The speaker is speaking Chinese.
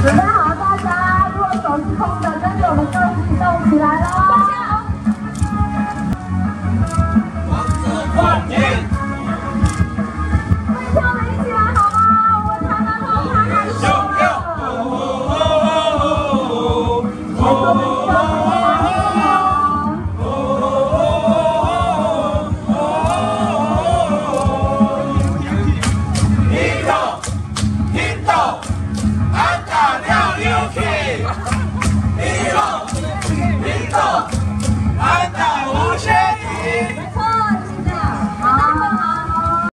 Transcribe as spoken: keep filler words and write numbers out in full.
准备好大家，如果手是空的，跟着我们歌一起动。